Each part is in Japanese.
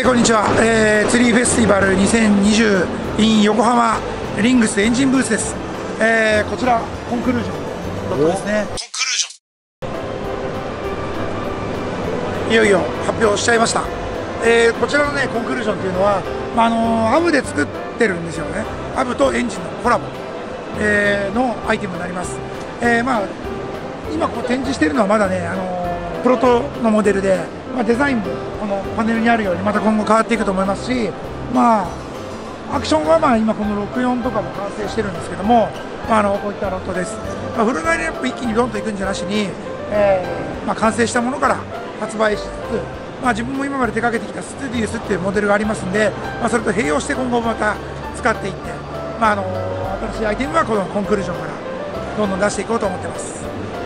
こんにちは、ツリーフェスティバル2020 in 横浜リングスエンジンブースです。こちらコンクルージョンロットですね。いよいよ発表しちゃいました。こちらのねコンクルージョンっていうのは、ハブで作ってるんですよね。ハブとエンジンのコラボ、のアイテムになります。今こう展示しているのはまだね、プロトのモデルで、デザインもこのパネルにあるようにまた今後変わっていくと思いますし、アクションは今この64とかも完成してるんですけども、こういったロットです。フルラインナップ一気にドンといくんじゃなしに、完成したものから発売しつつ、自分も今まで手掛けてきたステディウスっていうモデルがありますんで、それと併用して今後また使っていって、新しいアイテムはこのコンクルージョンからどんどん出していこうと思ってます。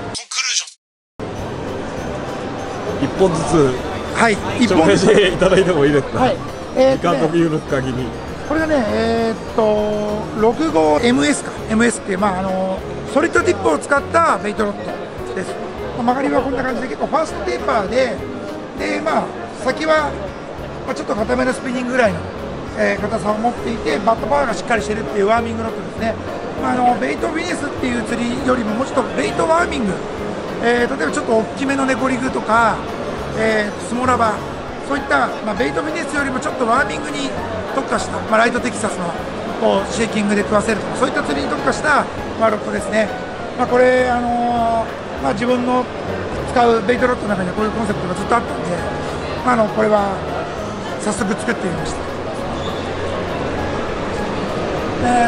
1本ずつ紹介していただいてもいいですか。時間と理由の限り。 これがね、65MS か MS っていう、ソリッドティップを使ったベイトロットです。曲がりはこんな感じで結構ファーストテーパーで、先はちょっと固めのスピニングぐらいの、硬さを持っていて、バットパワーがしっかりしてるっていうワーミングロットですね。ベイトフィニスっていう釣りよりももうちょっとベイトワーミング、例えばちょっと大きめのネコリグとか、スモラバそういった、ベイトフィニスよりもちょっとワーミングに特化した、ライトテキサスのこうシェーキングで食わせるとかそういった釣りに特化した、ロットですね。これ、自分の使うベイトロットの中にはこういうコンセプトがずっとあったんで、これは早速作ってみました。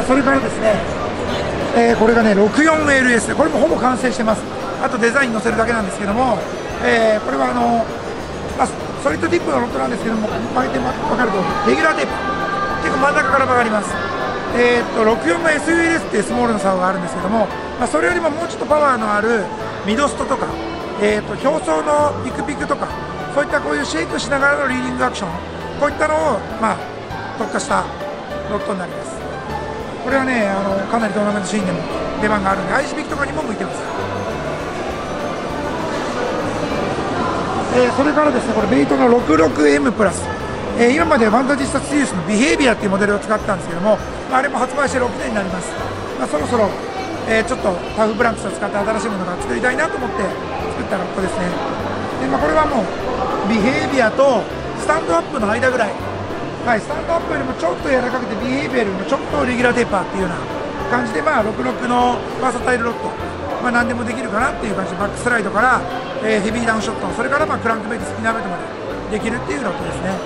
それからですね、これがね 64LS でこれもほぼ完成してます。あとデザイン載せるだけなんですけども、これはソリッドティップのロットなんですけども、曲げて分かるとレギュラーテーパー結構真ん中から曲がります。64の SULS っていうスモールの竿があるんですけども、それよりももうちょっとパワーのあるミドストとか、表層のピクピクとかそういったこういうシェイクしながらのリーディングアクション、こういったのを特化したロットになります。これはねかなりトーナメントシーンでも出番があるのでアイスピックとかにも向いてます。それからですね、これベイトの 66M プラス、今までファンタジスタスティウスのビヘイビアっていうモデルを使ってたんですけども、あれも発売して6年になります。そろそろ、ちょっとタフブランクスを使って新しいものが作りたいなと思って作ったロットですね。で、これはもうビヘイビアとスタンドアップの間ぐらい、スタンドアップよりもちょっと柔らかくてビヘイビアよりもちょっとレギュラーテーパーっていうような感じで、66のバーサタイルロット、何でもできるかなっていう感じで、バックスライドからヘビーダウンショット、それからクランクベイトスピナーベイトまでできるっていうロットですね。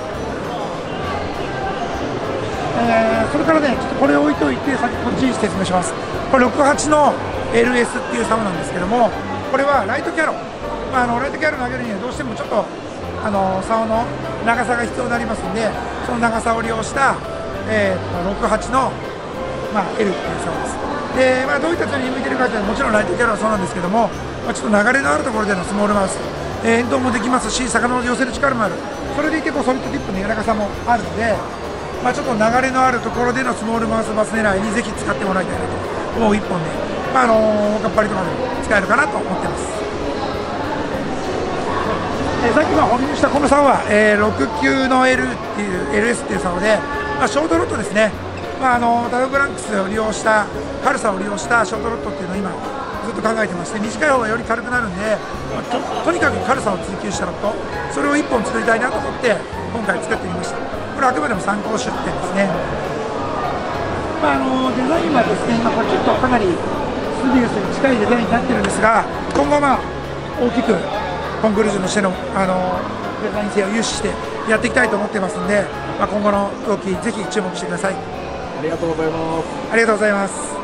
それからねちょっとこれ置いといて、先こっちに説明します。これ68の LS っていう竿なんですけども、これはライトキャロ、ライトキャロ投げるにはどうしてもちょっと竿の長さが必要になりますんで、その長さを利用した、68の、L っていう竿です。でどういった釣りに向いてるかというのはもちろんライトキャロはそうなんですけども、ちょっと流れのあるところでのスモールマウス、遠投もできますし、魚を寄せる力もある、それでいてソリッドティップの柔らかさもあるので、ちょっと流れのあるところでのスモールマウスバス狙いにぜひ使ってもらいたいなと思う一本で、おかっぱりとかでも使えるかなと思ってます。さっき保入したこの竿は、69の L っていう LS っていう竿で、ショートロットですね。タフブランクスを利用した軽さを利用したショートロットっていうのを今ずっと考えてまして、短い方がより軽くなるんで、とにかく軽さを追求したロット、それを1本作りたいなと思って今回作ってみました。これはあくまでも参考出展ですね。デザインはですね、これちょっとかなりステディウスに近いデザインになってるんですが、今後は大きくコンクルージョンとしてのデザイン性を有視してやっていきたいと思ってますので、今後の動きぜひ注目してください。 ありがとうございます。 ありがとうございます。